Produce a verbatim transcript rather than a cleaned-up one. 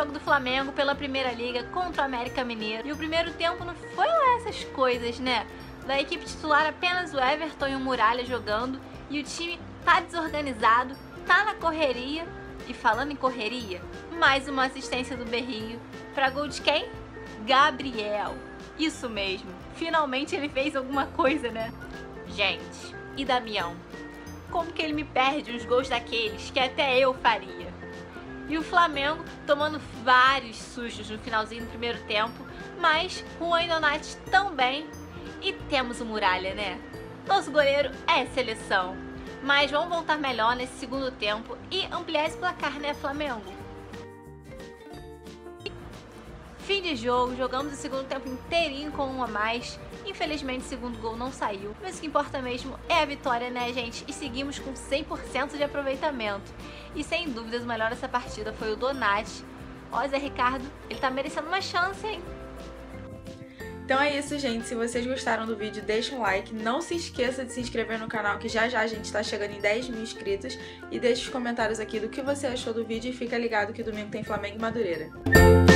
jogo do Flamengo pela Primeira Liga contra o América Mineiro. E o primeiro tempo não foi lá essas coisas, né? Da equipe titular apenas o Everton e o Muralha jogando. E o time tá desorganizado, tá na correria. E falando em correria, mais uma assistência do Berrio pra gol de quem? Gabriel. Isso mesmo, finalmente ele fez alguma coisa, né? Gente, e Damião? Como que ele me perde uns gols daqueles que até eu faria? E o Flamengo tomando vários sustos no finalzinho do primeiro tempo, mas Juan e Donati também. E temos o Muralha, né? Nosso goleiro é seleção. Mas vamos voltar melhor nesse segundo tempo e ampliar esse placar, né, Flamengo? Fim de jogo, jogamos o segundo tempo inteirinho com um a mais. Infelizmente o segundo gol não saiu, mas o que importa mesmo é a vitória, né, gente? E seguimos com cem por cento de aproveitamento. E sem dúvidas o melhor dessa partida foi o Donati. Ó, Zé Ricardo, ele tá merecendo uma chance, hein? Então é isso, gente. Se vocês gostaram do vídeo, deixa um like. Não se esqueça de se inscrever no canal, que já já a gente tá chegando em dez mil inscritos. E deixa os comentários aqui do que você achou do vídeo e fica ligado que domingo tem Flamengo e Madureira.